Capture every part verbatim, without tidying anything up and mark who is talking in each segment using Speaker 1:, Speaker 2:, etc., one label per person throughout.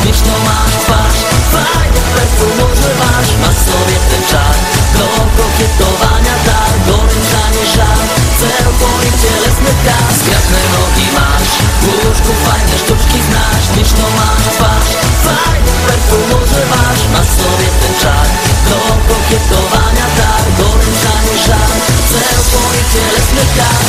Speaker 1: śmieszną masz twarz. Fajny perfum używasz, masz sobie ten czar do kokietowania, tak, goręczanie żal. Cel twoich cielesnych kas, zgrabne nogi masz, w łóżku fajne sztuczki znasz. Śmieszną masz twarz, fajny perfum używasz, masz sobie ten czar do kokietowania, tak, goręczanie żal. Cel twoich cielesnych kas.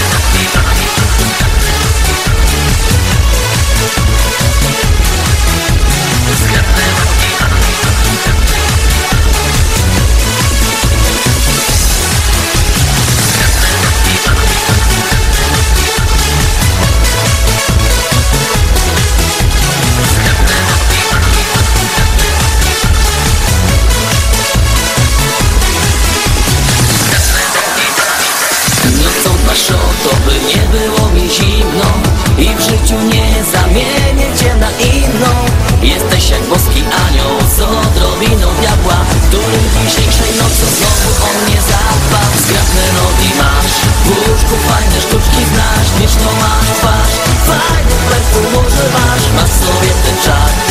Speaker 1: To by nie było mi zimno i w życiu nie zamienię cię na inną. Jesteś jak boski anioł z odrobiną diabła, który dzisiejszej nocy znowu o mnie zadba. Zgrabne nogi masz, w łóżku fajne sztuczki znasz. Śmieszną masz twarz, fajny perfum używasz, masz sobie ten czar